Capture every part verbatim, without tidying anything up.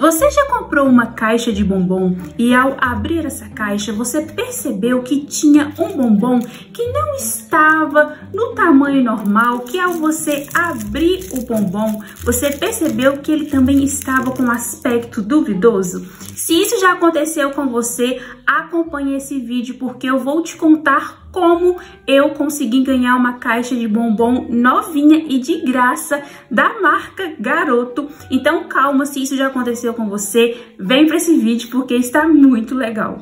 Você já comprou uma caixa de bombom e ao abrir essa caixa você percebeu que tinha um bombom que não estava no tamanho normal, que ao você abrir o bombom você percebeu que ele também estava com um aspecto duvidoso? Se isso já aconteceu com você, acompanhe esse vídeo porque eu vou te contar como eu consegui ganhar uma caixa de bombom novinha e de graça da marca Garoto. Então calma, se isso já aconteceu com você, vem para esse vídeo porque está muito legal.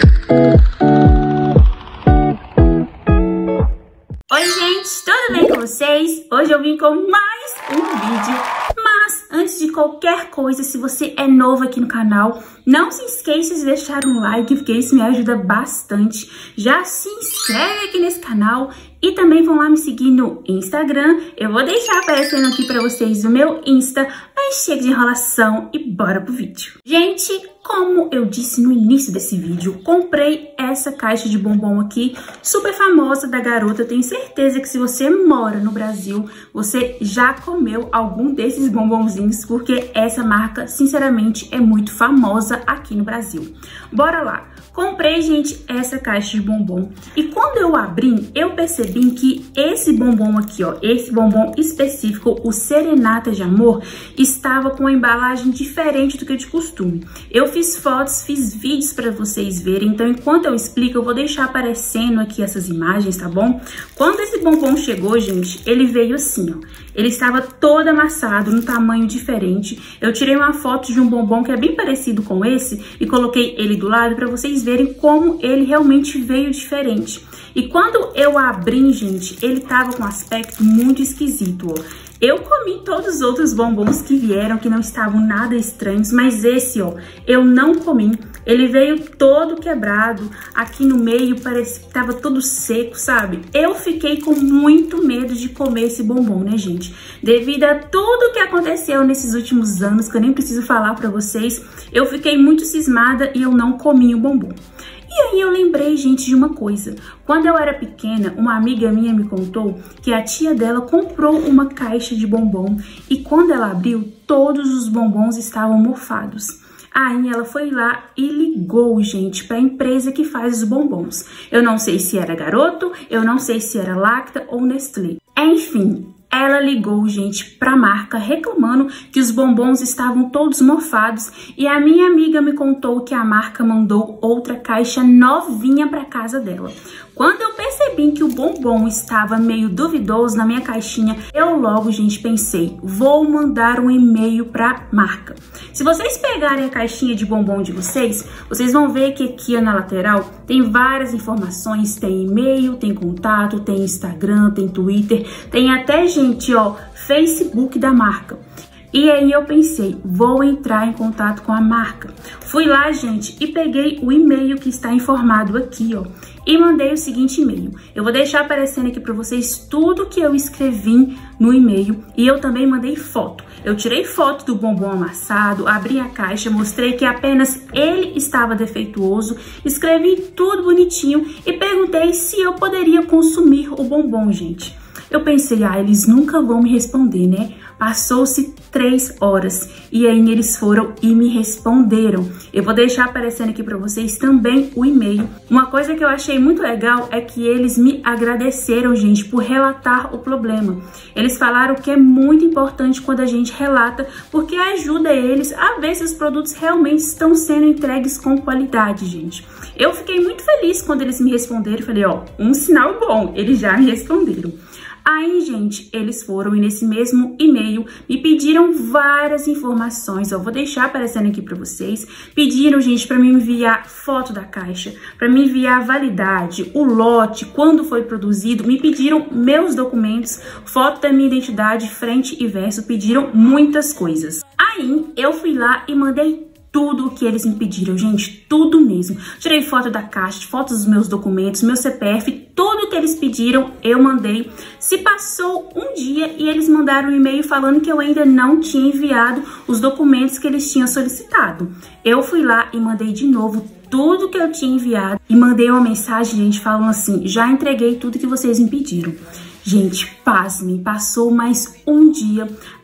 Oi gente, tudo bem com vocês? Hoje eu vim com mais um vídeo, mas antes de qualquer coisa, se você é novo aqui no canal, não se esqueça de deixar um like, porque isso me ajuda bastante. Já se inscreve aqui nesse canal e também vão lá me seguir no Instagram. Eu vou deixar aparecendo aqui para vocês o meu Insta, mas chega de enrolação e bora pro vídeo. Gente, como eu disse no início desse vídeo, comprei essa caixa de bombom aqui, super famosa da Garoto. Eu tenho certeza que se você mora no Brasil, você já comeu algum desses bombonzinhos, porque essa marca, sinceramente, é muito famosa aqui no Brasil. Bora lá! Comprei, gente, essa caixa de bombom e quando eu abri, eu percebi que esse bombom aqui, ó, esse bombom específico, o Serenata de Amor, estava com uma embalagem diferente do que de costume. Eu fiz fotos, fiz vídeos para vocês verem, então enquanto eu explico, eu vou deixar aparecendo aqui essas imagens, tá bom? Quando esse bombom chegou, gente, ele veio assim, ó. Ele estava todo amassado, num tamanho diferente. Eu tirei uma foto de um bombom que é bem parecido com esse e coloquei ele do lado para vocês verem como ele realmente veio diferente. E quando eu abri, gente, ele tava com um aspecto muito esquisito, ó. Eu comi todos os outros bombons que vieram, que não estavam nada estranhos, mas esse, ó, eu não comi. Ele veio todo quebrado, aqui no meio parece que tava todo seco, sabe? Eu fiquei com muito medo de comer esse bombom, né, gente? Devido a tudo que aconteceu nesses últimos anos, que eu nem preciso falar pra vocês, eu fiquei muito cismada e eu não comi o bombom. E aí eu lembrei, gente, de uma coisa. Quando eu era pequena, uma amiga minha me contou que a tia dela comprou uma caixa de bombom e quando ela abriu, todos os bombons estavam mofados. Aí ela foi lá e ligou, gente, para a empresa que faz os bombons. Eu não sei se era Garoto, eu não sei se era Lacta ou Nestlé. Enfim, ela ligou, gente, para a marca reclamando que os bombons estavam todos mofados e a minha amiga me contou que a marca mandou outra caixa novinha para casa dela. Quando eu percebi que o bombom estava meio duvidoso na minha caixinha, eu logo, gente, pensei, vou mandar um e-mail para a marca. Se vocês pegarem a caixinha de bombom de vocês, vocês vão ver que aqui na lateral tem várias informações, tem e-mail, tem contato, tem Instagram, tem Twitter, tem até, gente, ó, Facebook da marca. E aí eu pensei, vou entrar em contato com a marca. Fui lá, gente, e peguei o e-mail que está informado aqui, ó. E mandei o seguinte e-mail. Eu vou deixar aparecendo aqui para vocês tudo que eu escrevi no e-mail. E eu também mandei foto. Eu tirei foto do bombom amassado, abri a caixa, mostrei que apenas ele estava defeituoso, escrevi tudo bonitinho e perguntei se eu poderia consumir o bombom, gente. Eu pensei, ah, eles nunca vão me responder, né? Passou-se três horas e aí eles foram e me responderam. Eu vou deixar aparecendo aqui para vocês também o e-mail. Uma coisa que eu achei muito legal é que eles me agradeceram, gente, por relatar o problema. Eles falaram que é muito importante quando a gente relata, porque ajuda eles a ver se os produtos realmente estão sendo entregues com qualidade, gente. Eu fiquei muito feliz quando eles me responderam e falei, ó, um sinal bom, eles já me responderam. Aí, gente, eles foram e nesse mesmo e-mail me pediram várias informações. Eu vou deixar aparecendo aqui para vocês. Pediram, gente, para me enviar foto da caixa, para me enviar a validade, o lote, quando foi produzido. Me pediram meus documentos, foto da minha identidade, frente e verso. Pediram muitas coisas. Aí, eu fui lá e mandei tudo o que eles me pediram, gente, tudo mesmo. Tirei foto da caixa, fotos dos meus documentos, meu C P F, tudo que eles pediram, eu mandei. Se passou um dia e eles mandaram um e-mail falando que eu ainda não tinha enviado os documentos que eles tinham solicitado. Eu fui lá e mandei de novo tudo que eu tinha enviado e mandei uma mensagem, gente, falando assim, já entreguei tudo que vocês me pediram. Gente, pasmem, passou mais um dia,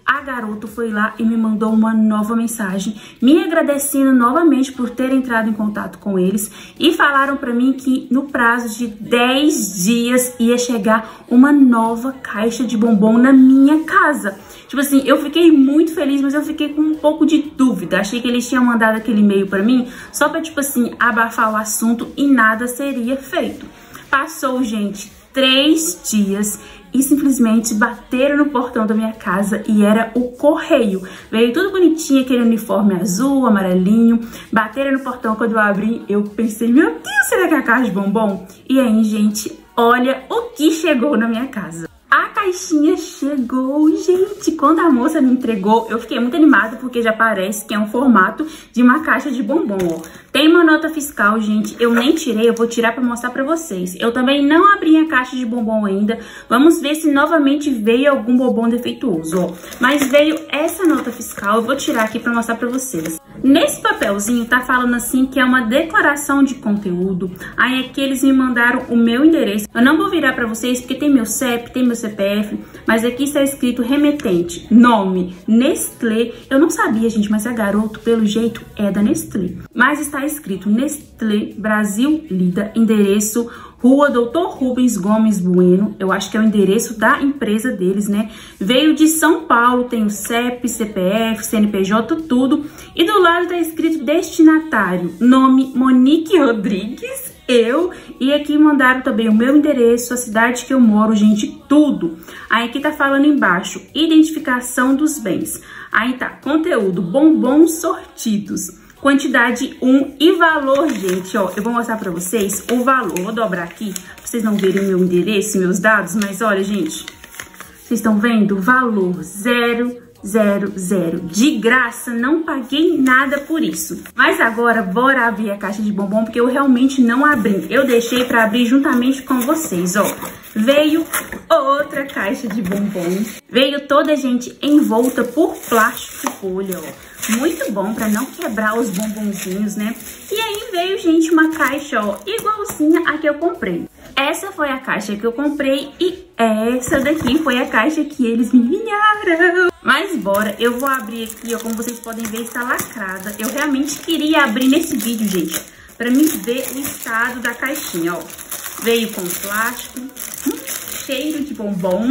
a Garoto foi lá e me mandou uma nova mensagem, me agradecendo novamente por ter entrado em contato com eles, e falaram pra mim que no prazo de dez dias ia chegar uma nova caixa de bombom na minha casa. Tipo assim, eu fiquei muito feliz, mas eu fiquei com um pouco de dúvida. Achei que eles tinham mandado aquele e-mail pra mim só pra, tipo assim, abafar o assunto e nada seria feito. Passou, gente, três dias e simplesmente bateram no portão da minha casa e era o correio. Veio tudo bonitinho, aquele uniforme azul, amarelinho. Bateram no portão, quando eu abri, eu pensei, meu Deus, será que é a caixa de bombom? E aí, gente, olha o que chegou na minha casa. A caixinha chegou, gente. Quando a moça me entregou, eu fiquei muito animada, porque já parece que é um formato de uma caixa de bombom, ó. Tem uma nota fiscal, gente, eu nem tirei, eu vou tirar pra mostrar pra vocês. Eu também não abri a caixa de bombom ainda. Vamos ver se novamente veio algum bombom defeituoso, ó. Mas veio essa nota fiscal, eu vou tirar aqui pra mostrar pra vocês. Nesse papelzinho tá falando assim que é uma declaração de conteúdo. Aí aqui eles me mandaram o meu endereço. Eu não vou virar pra vocês porque tem meu C E P, tem meu C P F, mas aqui está escrito remetente, nome, Nestlé. Eu não sabia, gente, mas a Garoto, pelo jeito, é da Nestlé. Mas está escrito Nestlé, Brasil, Lida, endereço Rua Doutor Rubens Gomes Bueno, eu acho que é o endereço da empresa deles, né? Veio de São Paulo, tem o C E P, C P F, C N P J, tudo. E do lado tá escrito destinatário, nome Monique Rodrigues, eu. E aqui mandaram também o meu endereço, a cidade que eu moro, gente, tudo. Aí aqui tá falando embaixo, identificação dos bens. Aí tá, conteúdo, bombons sortidos. Quantidade um e valor, gente, ó, eu vou mostrar pra vocês o valor. Vou dobrar aqui, pra vocês não verem meu endereço, meus dados, mas olha, gente, vocês estão vendo? Valor zero, zero, zero. De graça, não paguei nada por isso. Mas agora, bora abrir a caixa de bombom, porque eu realmente não abri. Eu deixei pra abrir juntamente com vocês, ó. Veio outra caixa de bombom. Veio toda, gente, envolta por plástico de folha, ó. Muito bom pra não quebrar os bombonzinhos, né? E aí veio, gente, uma caixa, ó, igualzinha a que eu comprei. Essa foi a caixa que eu comprei e essa daqui foi a caixa que eles me enviaram. Mas bora, eu vou abrir aqui, ó, como vocês podem ver, está lacrada. Eu realmente queria abrir nesse vídeo, gente, pra me ver o estado da caixinha, ó. Veio com plástico, hum, cheiro de bombom.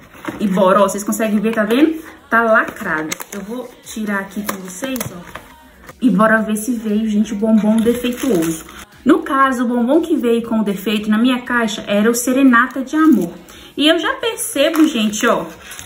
E bora, ó, vocês conseguem ver, tá vendo? Tá lacrado. Eu vou tirar aqui com vocês, ó. E bora ver se veio, gente, o bombom defeituoso. No caso, o bombom que veio com defeito na minha caixa era o Serenata de Amor. E eu já percebo, gente, ó,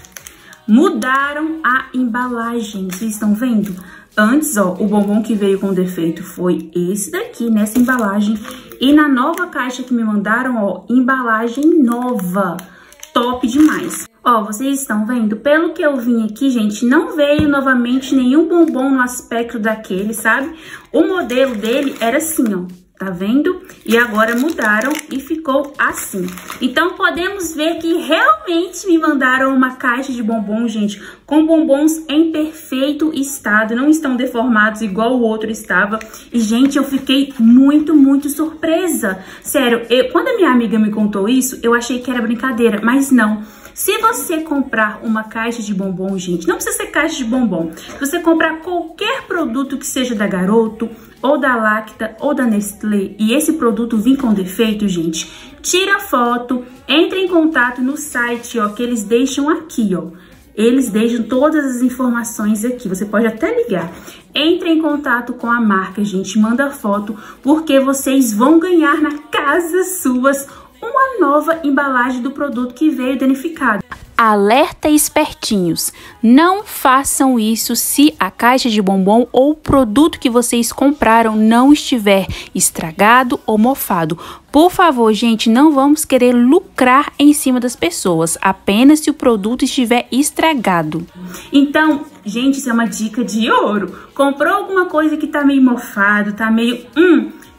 mudaram a embalagem. Vocês estão vendo? Antes, ó, o bombom que veio com defeito foi esse daqui, nessa embalagem. E na nova caixa que me mandaram, ó, embalagem nova. Top demais. Ó, vocês estão vendo? Pelo que eu vim aqui, gente, não veio novamente nenhum bombom no aspecto daquele, sabe? O modelo dele era assim, ó. Tá vendo? E agora mudaram e ficou assim. Então, podemos ver que realmente me mandaram uma caixa de bombom, gente, com bombons em perfeito estado. Não estão deformados igual o outro estava. E, gente, eu fiquei muito, muito surpresa. Sério, eu, quando a minha amiga me contou isso, eu achei que era brincadeira, mas não. Se você comprar uma caixa de bombom, gente, não precisa ser caixa de bombom. Se você comprar qualquer produto que seja da Garoto, ou da Lacta, ou da Nestlé, e esse produto vir com defeito, gente, tira foto, entre em contato no site, ó, que eles deixam aqui, ó. Eles deixam todas as informações aqui, você pode até ligar. Entre em contato com a marca, gente, manda foto, porque vocês vão ganhar na casa suas uma nova embalagem do produto que veio danificado. Alerta, espertinhos, não façam isso se a caixa de bombom ou o produto que vocês compraram não estiver estragado ou mofado. Por favor, gente, não vamos querer lucrar em cima das pessoas, apenas se o produto estiver estragado. Então, gente, isso é uma dica de ouro. Comprou alguma coisa que tá meio mofado, tá meio... Hum,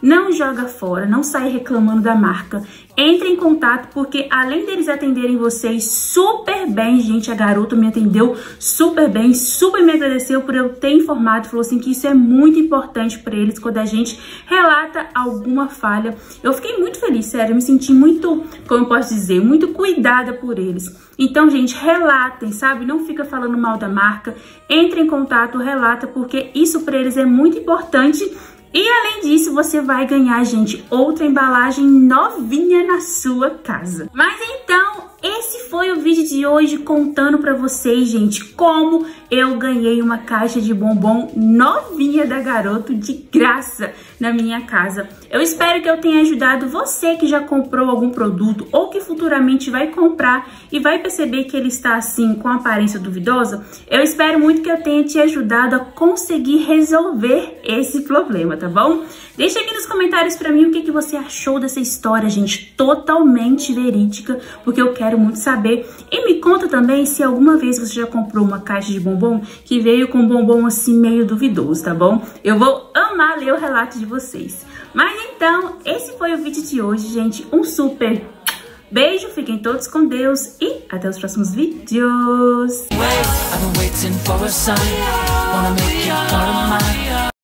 não joga fora, não sai reclamando da marca. Entre em contato, porque além deles atenderem vocês super bem, gente, a garota me atendeu super bem, super me agradeceu por eu ter informado, falou assim que isso é muito importante para eles quando a gente relata alguma falha. Eu fiquei muito feliz, sério, eu me senti muito, como eu posso dizer, muito cuidada por eles. Então, gente, relatem, sabe? Não fica falando mal da marca, entre em contato, relata, porque isso para eles é muito importante. E além disso, você vai ganhar, gente, outra embalagem novinha na sua casa. Mas então, esse foi o vídeo de hoje contando pra vocês, gente, como eu ganhei uma caixa de bombom novinha da Garoto de graça na minha casa. Eu espero que eu tenha ajudado você que já comprou algum produto ou que futuramente vai comprar e vai perceber que ele está assim com aparência duvidosa. Eu espero muito que eu tenha te ajudado a conseguir resolver esse problema, tá bom? Deixa aqui nos comentários pra mim o que, que você achou dessa história, gente, totalmente verídica, porque eu quero muito saber. E me conta também se alguma vez você já comprou uma caixa de bombom que veio com bombom assim meio duvidoso, tá bom? Eu vou amar ler o relato de vocês. Mas então, esse foi o vídeo de hoje, gente. Um super beijo, fiquem todos com Deus e até os próximos vídeos.